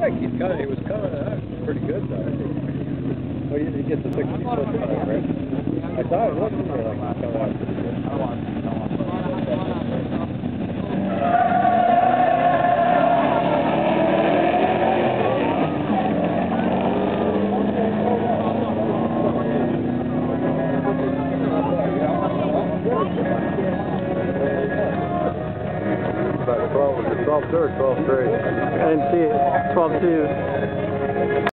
think he was coming out pretty good though. Well, you get the 60 foot right? I thought it looked to me like he was coming out pretty good. About 12, was it 12-2 or 12-3? I didn't see it. 12-2.